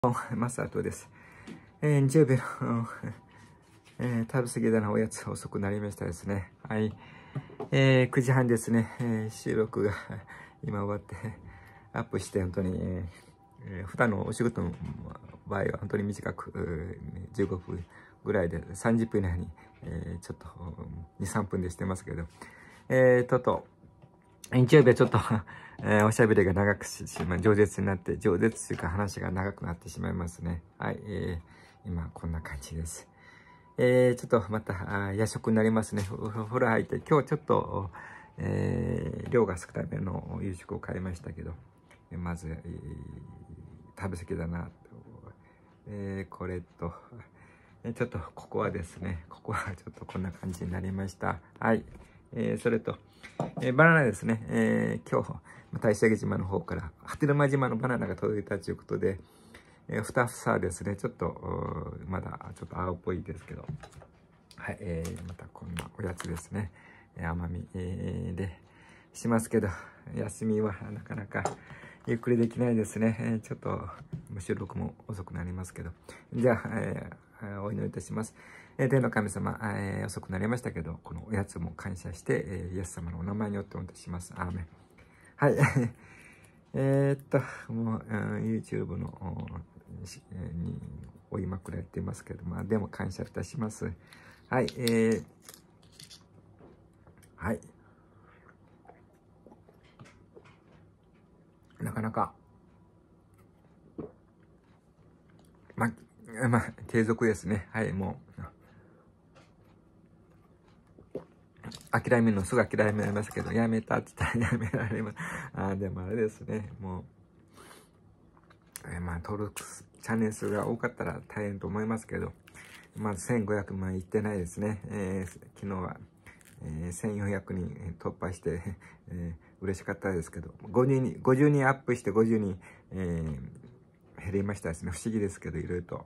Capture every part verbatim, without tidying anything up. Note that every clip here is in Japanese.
マサトです。えー、日曜日の、えー、食べ過ぎだなおやつ遅くなりましたですね。はい。えー、くじはんですね。えー、収録が今終わってアップして本当に、えー、普段のお仕事の場合は本当に短くじゅうごふんぐらいでさんじゅっぷん以内に、えー、ちょっとに、さんぷんでしてますけど、えー、とと、日曜日はちょっとえー、おしゃべりが長くし、まあ、饒舌になって、饒舌というか話が長くなってしまいますね。はい、えー、今こんな感じです。えー、ちょっとまたあ夜食になりますね。お風呂入って、今日ちょっと、えー、量が少なめの夕食を買いましたけど、まず、えー、食べ過ぎだなと、えー、これと、ちょっとここはですね、ここはちょっとこんな感じになりました。はい。えー、それと、えー、バナナですね、えー、今日、大石島の方から、波照間島のバナナが届いたということで、えー、ふた房ですね、ちょっと、まだちょっと青っぽいですけど、はい、えー、またこんなおやつですね、甘み、えー、でしますけど、休みはなかなかゆっくりできないですね。えー、ちょっと、収録も遅くなりますけど、じゃあ、えー、お祈りいたします。えー、天の神様、えー、遅くなりましたけど、このおやつも感謝して、えー、イエス様のお名前によってお祈りします。アーメン。はい。えっと、もう、うん、YouTube の、に追いまくられていますけど、まあ、でも感謝いたします。はい、えー、はい。なかなか、ま、まあ、継続ですね。はい、もう。諦めるのすぐ諦められますけど、やめたって言ったらやめられます。ああ、でもあれですね、もう、えー、まあ、登録、チャンネル数が多かったら大変と思いますけど、まずせんごひゃくまんいってないですね。えー、昨日は、えー、せんよんひゃくにん突破して、えー、嬉しかったですけど、ごじゅうにん、ごじゅうにんアップしてごじゅうにん、えー、減りましたですね。不思議ですけど、いろいろと。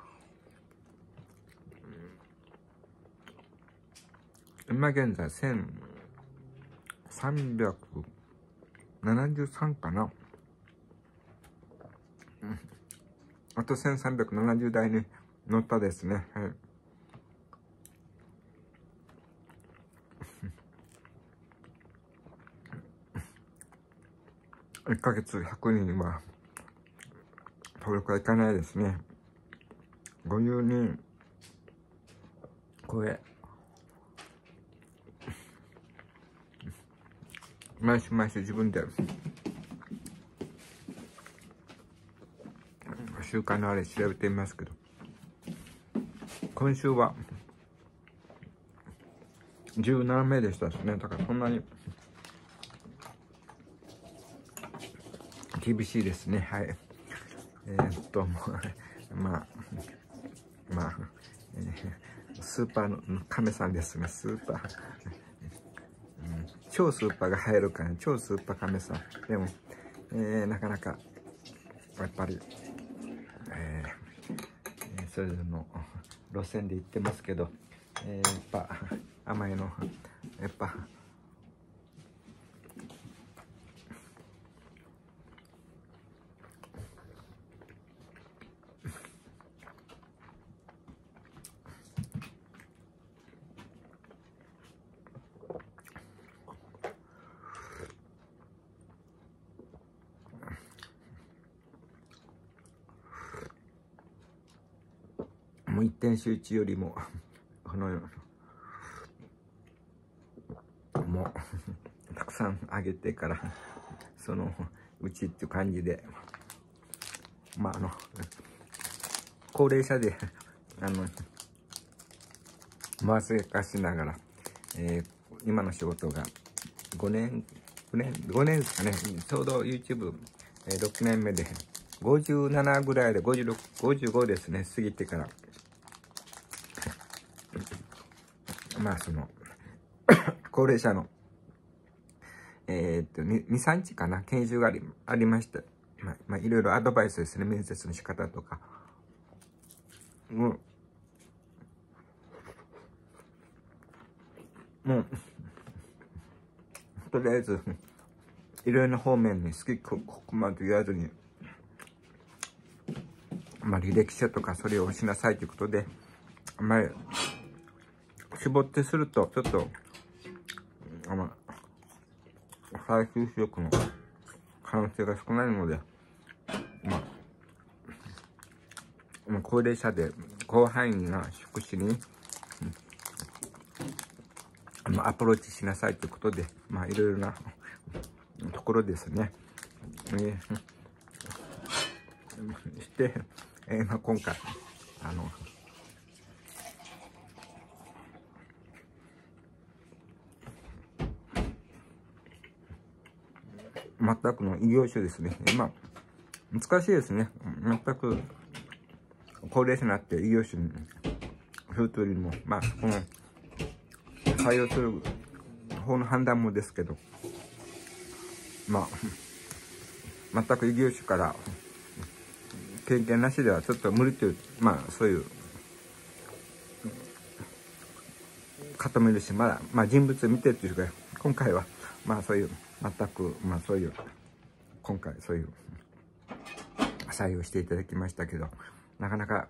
今現在、せんさんびゃくななじゅうさんかな。うん、あとせんさんびゃくななじゅうだいに乗ったですね。はい。いっかげつひゃくにんは登録はいかないですね。ごじゅうにん超え。毎週毎週自分で習慣のあれ調べてみますけど、今週はじゅうななめいでしたですね。だからそんなに厳しいですね。はい。えー、っと、もう、まあ、まあ、えー、スーパーの亀さんですね。スーパー。うん、超スーパーが入るから、ね、超スーパー亀さん。でも、えー、なかなか、やっぱり、えー、それぞれの路線で行ってますけど、えー、やっぱ、甘いの、やっぱ、もう一点集中よりも、この、もう、たくさんあげてから、その、うちっていう感じで、まあ、あの、高齢者で、あの、回すかしながら、えー、今の仕事がごねん、ごねん、ごねんですかね、ちょうど YouTube、えー、ろくねんめで、ごじゅうななぐらいで、ごじゅうろく、ごじゅうごですね、過ぎてから、まあ、その、高齢者の、えー、っと、に、さんにちかな、研修があり、ありまして、まあ、まあ、いろいろアドバイスですね、面接の仕方とか、もう、もう、とりあえず、いろいろな方面に好きここまで言わずに、 まあ、履歴書とかそれをしなさいということで、まあ、絞ってすると、ちょっと、あの、再就職の可能性が少ないので、まあ、高齢者で広範囲な職種に、うん、アプローチしなさいということで、まあ、いろいろなところですね。ねして、えーまあ、今回、あの、全くの異業種ですね。まあ、難しいですね。全く高齢者になって異業種にするというよりも、まあ、この採用する方の判断もですけど、まあ、全く異業種から経験なしではちょっと無理という、まあ、そういう方もいるし、まだ、まあ、人物見てというか、今回は、まあ、そういう、全く、まあ、そういう、今回、そういう、採用していただきましたけど、なかなか、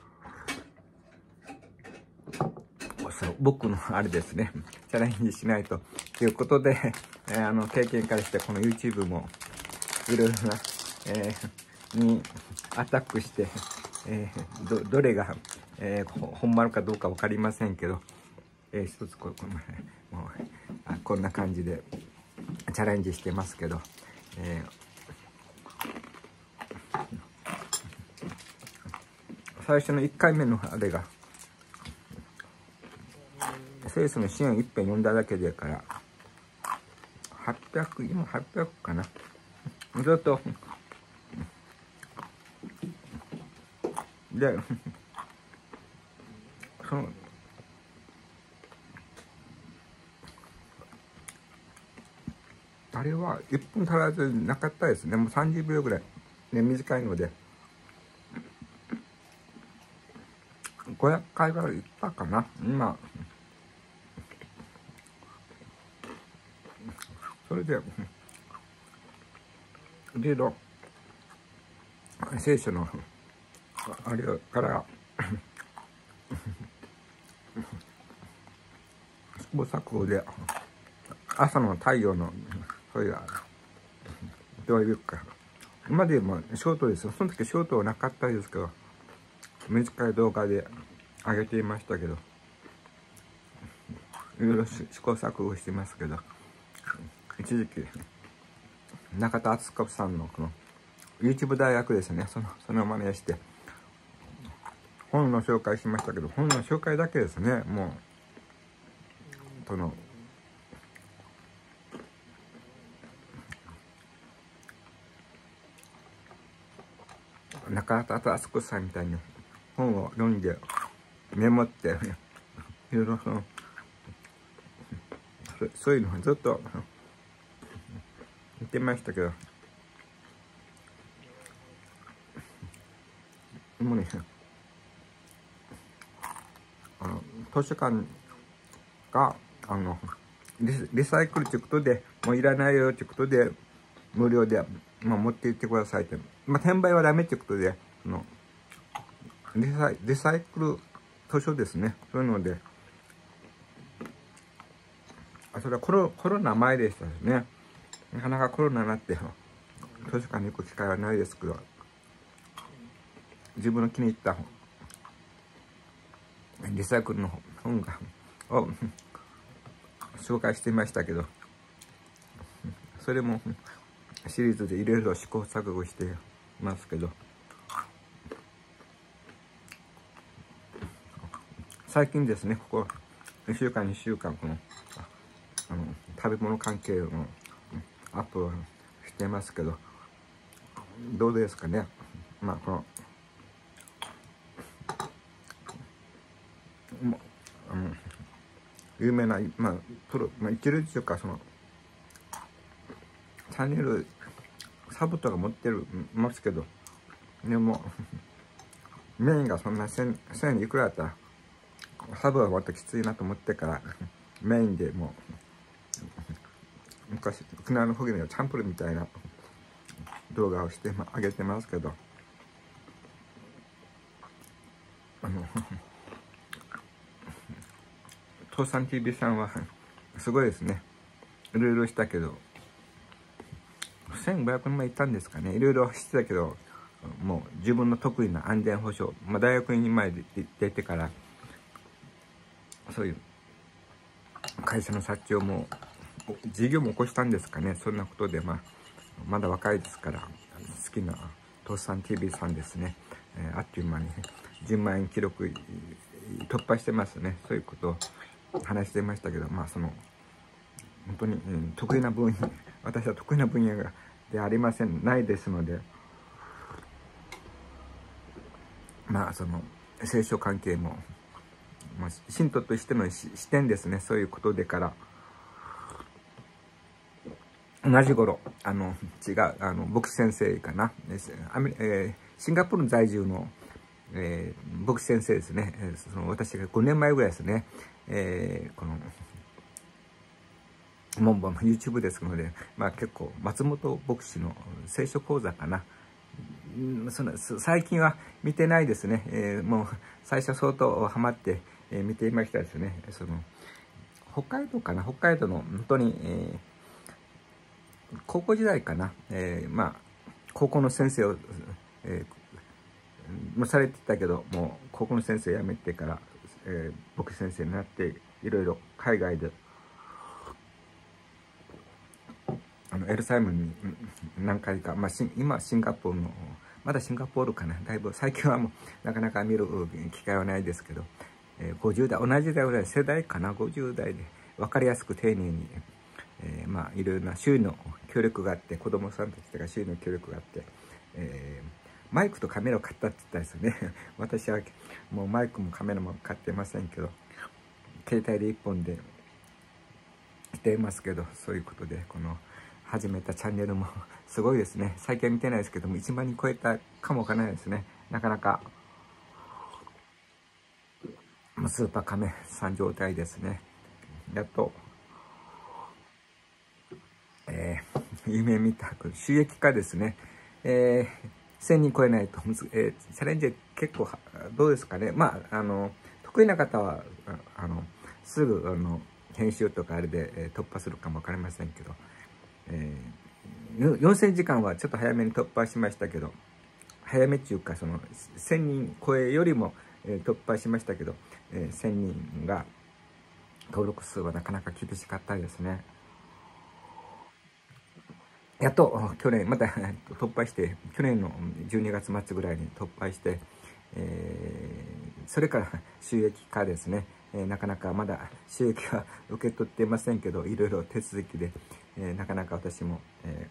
そう僕のあれですね、チャレンジしないと、ということで、えー、あの、経験からして、この YouTube も、いろいろな、えー、にアタックして、えー、ど、どれが、えー、本丸かどうかわかりませんけど、えー、一つこう、この、もう、あ、こんな感じでチャレンジしてますけど、えー、最初のいっかいめのあれが、セースの支援一遍読んだだけでから、はっぴゃく、今はっぴゃくかな。ずっと、で、その、あれはいっぷん足らずなかったですね。もうさんじゅうびょうぐらい。ね、短いので。ごひゃっかいぐらい行ったかな。今、それで、いろいろ、聖書の、あれから、試行錯誤で、朝の太陽の、そういう、どういうか、今でもショートですよ。その時ショートはなかったですけど、短い動画で上げていましたけど、いろいろ試行錯誤してますけど、一時期、中田敦子さんのこの YouTube 大学ですね、その、その真似して、本の紹介しましたけど、本の紹介だけですね、もう、その、中田敦子さんみたいに本を読んで、メモって、いろいろその、そういうのをずっと言ってましたけど、もうね、あの図書館があのリ、リサイクルということで、もういらないよということで、無料で、まあ、持って行ってくださいって、まあ、転売はダメということで、あのリサイ、リサイクル図書ですね、そういうので、あ、それはコロ、コロナ前でしたですね。なかなかコロナになって図書館に行く機会はないですけど、自分の気に入った本、リサイクルの本がを紹介していましたけど、それもシリーズでいろいろ試行錯誤してますけど、最近ですね、ここいっしゅうかんにしゅうかんこのあの食べ物関係のアップをしてますけど、どうですかね。まあこのもあの有名な、まあプロ、まあ、一流というか、そのチャンネルサブとか持ってるますけど、でもメインがそんなせんせんいくらだったらサブはまたきついなと思ってからメインでもう昔クナのホゲのチャンプルみたいな動画をして、まあ、上げてますけど、 あの父さん ティービー さんはすごいですね。いろいろしたけどせんごひゃくにんまで行ったんですかね。いろいろしてたけど、もう自分の得意な安全保障、まあ、大学院まで出てからそういう会社の社長も事業も起こしたんですかね。そんなことで、まあ、まだ若いですから好きな父さん ティービー さんですね、えー、あっという間にじゅうまんえん記録突破してますね。そういうことを話してましたけど、まあその本当に、うん、得意な分野、私は得意な分野がでありませんないですので、まあその聖書関係も、まあ、信徒としての視点ですね。そういうことでから同じ頃あの違うあの牧師先生かな、アメ、えー、シンガポール在住の、えー、牧師先生ですね。その私がごねんまえぐらいですね、えー、このモンボンの YouTube ですので、まあ結構松本牧師の聖書講座かな、その最近は見てないですね。えー、もう最初相当ハマって、えー、見ていましたですね。その北海道かな、北海道の本当に、えー、高校時代かな、えー、まあ高校の先生を、えー、もされてたけど、もう高校の先生辞めてから、えー、牧師先生になっていろいろ海外であのエルサレムに何回か、まあ、今シンガポールのまだシンガポールかな、だいぶ最近はもうなかなか見る機会はないですけど、えー、ごじゅう代同じ代ぐらい世代かな、ごじゅう代で分かりやすく丁寧に、えー、まあいろいろな周囲の協力があって、子供さんたちとか周囲の協力があって、えー、マイクとカメラを買ったって言ったんですよね。私はもうマイクもカメラも買ってませんけど、携帯で一本でしていますけど、そういうことでこの始めたチャンネルもすごいですね。最近は見てないですけども、いちまんにん超えたかもわからないですね。なかなかスーパーカメさん状態ですね。やっと、えー、夢見た収益化ですね。えー、せんにん超えないと、えー、チャレンジ結構どうですかね。まあ、あの得意な方はあのすぐあの編集とかあれで、えー、突破するかもわかりませんけど、えー、よんせんじかんはちょっと早めに突破しましたけど、早めっていうかそのせんにん超えよりも、えー、突破しましたけど、えー、せんにんが登録数はなかなか厳しかったですね。やっと去年また突破して、去年のじゅうにがつ末ぐらいに突破して、えー、それから収益化ですね。えー、なかなかまだ収益は受け取っていませんけど、いろいろ手続きで、えー、なかなか私も、え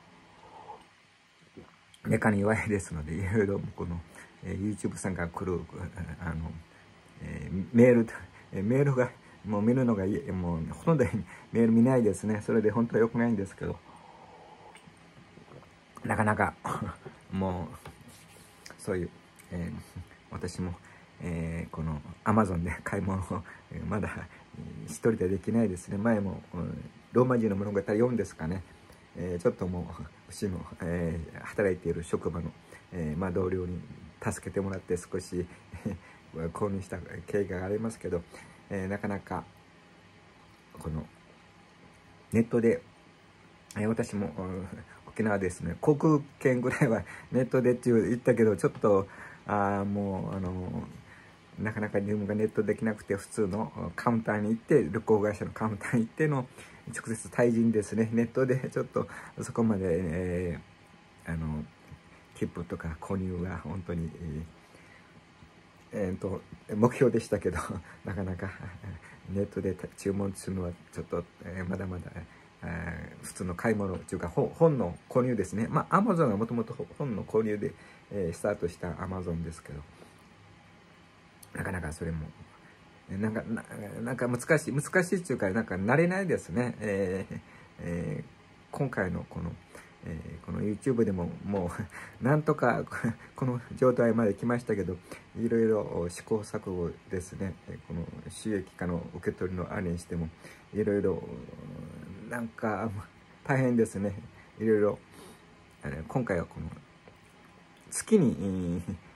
ー、メカに弱いですので、いろいろこの、えー、YouTube さんから来るあの、えー、メール、えー、メールがもう見るのがもうほとんどメール見ないですね。それで本当は良くないんですけど、なかなかもうそういう、えー、私も、えー、この Amazon で買い物を、えー、まだ一人でできないですね。前も、うん、ローマ人の物語よんですかね、えー、ちょっともううちの、えー、働いている職場の、えーまあ、同僚に助けてもらって少し購入した経緯がありますけど、えー、なかなかこのネットで、えー、私も、うん沖縄ですね、航空券ぐらいはネットでって言ったけど、ちょっとあもうあのなかなか入門がネットできなくて、普通のカウンターに行って、旅行会社のカウンターに行っての直接対人ですね。ネットでちょっとそこまで、えー、あの切符とか購入が本当に、えーえー、と目標でしたけど、なかなかネットで注文するのはちょっと、えー、まだまだ。えー、普通の買い物というか 本, 本の購入ですね。まあアマゾンはもともと本の購入で、えー、スタートしたアマゾンですけど、なかなかそれもなんか な, なんか難しい難しいっていうか、なんか慣れないですね。えーえー、今回のこの、えー、この YouTube でももうなんとかこの状態まで来ましたけど、いろいろ試行錯誤ですね。この収益化の受け取りの案にしてもいろいろなんか大変ですね。いろいろ今回はこの月に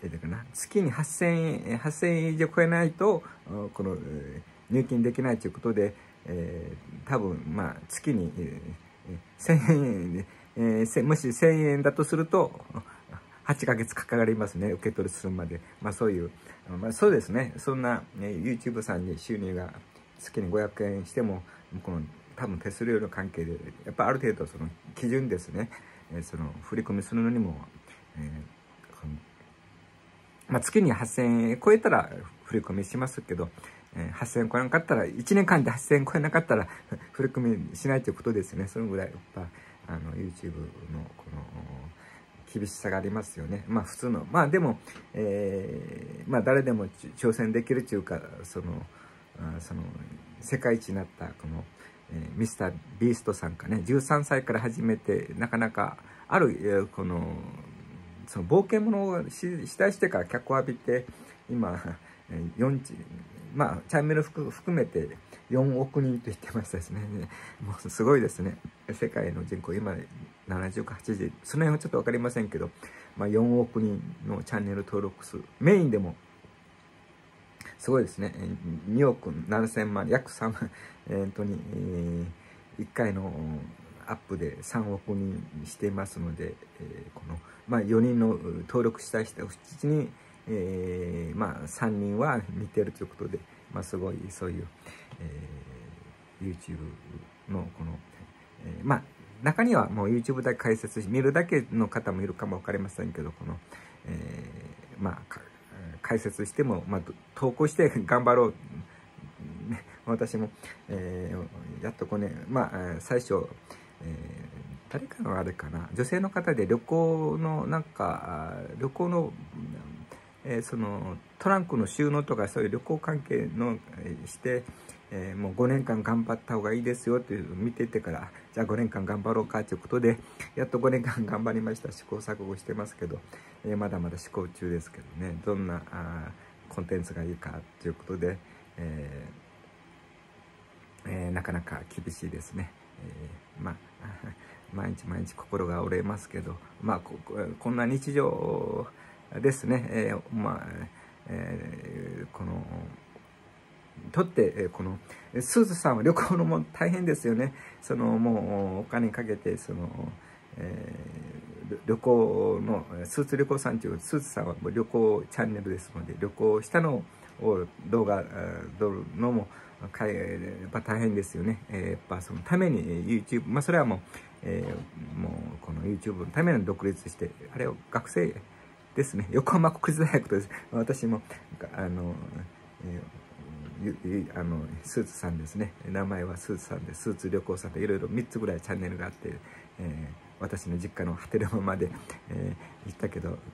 えー、かな月にはっせんえん、はっせんえん以上超えないと、この、えー、入金できないということで、えー、多分、まあ、月に、えー、せんえんで、えー、もしせんえんだとすると、はちかげつかかりますね、受け取りするまで。まあそういう、まあそうですね、そんな、ね、YouTube さんに収入が月にごひゃくえんしても、この多分手数料の関係で、やっぱある程度その基準ですね、えー、その振り込みするのにも、えーこのまあ、月にはっせんえん超えたら振り込みしますけど、えー、はっせんえん超えなかったら、いちねんかんではっせんえん超えなかったら振り込みしないということですよね。そのぐらいやっぱあの YouTube のこの厳しさがありますよね。まあ普通の、まあでも、えー、まあ誰でも挑戦できるというか、その、あその世界一になったこの、えー、ミスタービーストさんかね、じゅうさんさいから始めて、なかなかある、えー、この、その冒険者をししたしてから脚光を浴びて、今、よんまあ、チャンネル含めてよんおくにんと言ってましたですね。もうすごいですね。世界の人口、今ななじゅうかはちじゅう、その辺はちょっとわかりませんけど、まあ、よんおくにんのチャンネル登録数、メインでも、すごいですね。におくななせんまん、約さんまん、えー、本当に、えー、いっかいのアップでさんおくにんしていますので、えー、この、まあ、よにんの登録した人うちに、えー、まあさんにんは見てるということで、まあ、すごいそういう、えー、YouTube のこの、えー、まあ中にはもう YouTube だけ解説し見るだけの方もいるかも分かりませんけど、この、えー、まあ解説しても、まあ、投稿して頑張ろう、ね、私も、えー、やっとこうね、まあ最初、えー、誰かのあれかな、女性の方で旅行のなんか旅行の、えー、そのトランクの収納とかそういう旅行関係の、えー、して、えー、もうごねんかん頑張った方がいいですよっていう見ててから、じゃあごねんかん頑張ろうかということで、やっとごねんかん頑張りました。試行錯誤してますけど、えー、まだまだ試行中ですけどね、どんなあコンテンツがいいかということで、えーえー、なかなか厳しいですね。えー、まあ毎日毎日心が折れますけど、まあ こ, こんな日常ですね。えー、まあ、えー、このとってこのスーズさんは旅行のも大変ですよね。そのもうお金かけてその、えー、旅行のスーツ旅行さんというスーズさんは旅行チャンネルですので、旅行したのを動画撮るのもやっぱ大変ですよね。えー、やっぱそのために YouTube、まあそれはもう、えー、もうこの YouTube のために独立して、あれを学生ですね、横浜国立大学とです。私もあの、えー、あのスーツさんですね、名前はスーツさんで、スーツ旅行さんでいろいろみっつぐらいチャンネルがあって、えー、私の実家の果てるままで、えー、行ったけど、うん、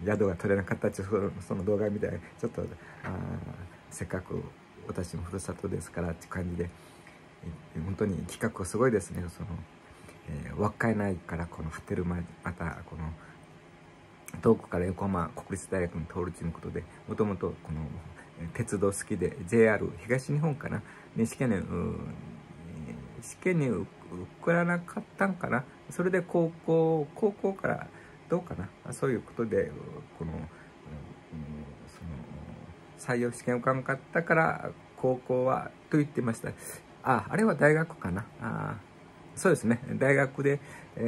宿が取れなかったっていうその動画みたいな、ちょっとあせっかく私のふるさとですからって感じで、えー、本当に企画がすごいですね。その、えー、稚内からこの果てるまで、またこの遠くから横浜国立大学に通るということで、もともとこの鉄道好きで ジェイアール 東日本かなに試験に試験に受からなかったんかな。それで高校高校からどうかな、そういうことでこの、うん、その採用試験受からなかったから高校はと言ってました。あ、あれは大学かな。あ、そうですね、大学で、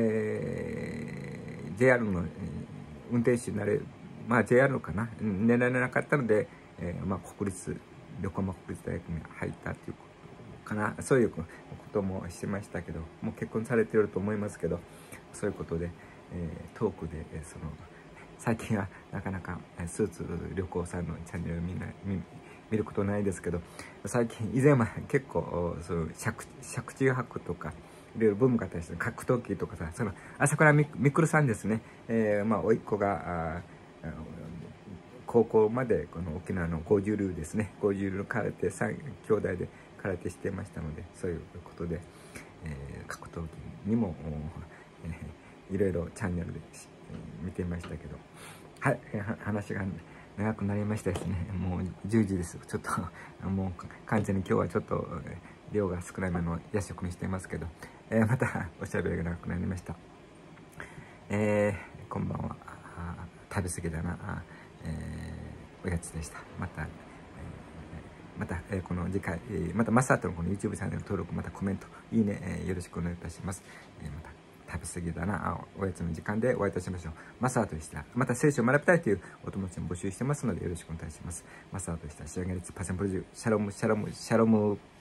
えー、ジェイアール の、えー、運転手になれ、まあ ジェイアール かな、狙えなかったので、えー、まあ国立横浜国立大学に入ったっていうかな、そういうこともしてましたけど、もう結婚されてると思いますけど、そういうことで、えー、トークで、えー、その最近はなかなかスーツ旅行さんのチャンネルみんな 見, 見ることないですけど、最近以前は結構その借地泊とかいろいろブームがあったりして、格闘技とかさ、その朝倉みくるさんですね、えー、まあ甥っ子が高校までこの沖縄の五十流ですね、五十流の空手さん兄弟で空手してましたので、そういうことで、えー、格闘技にも、えー、いろいろチャンネルで、えー、見ていましたけど、はい、話が長くなりましたですね。もうじゅうじです。ちょっともう完全に今日はちょっと量が少なめの夜食にしていますけど、えー、またおしゃべりが長くなりました。えー、こんばんは。食べ過ぎだな。 えー、おやつでした。また、えー、また、えー、この次回、えー、またマサートのこの YouTube チャンネル登録、またコメント、いいね、えー、よろしくお願いいたします。えー、また食べ過ぎだなあ、おやつの時間でお会いいたしましょう。マサートでした。また聖書を学びたいというお友達も募集してますのでよろしくお願いします。マサートでした。仕上げ率パセンプロジュー、シャロム、シャロム、シャロム。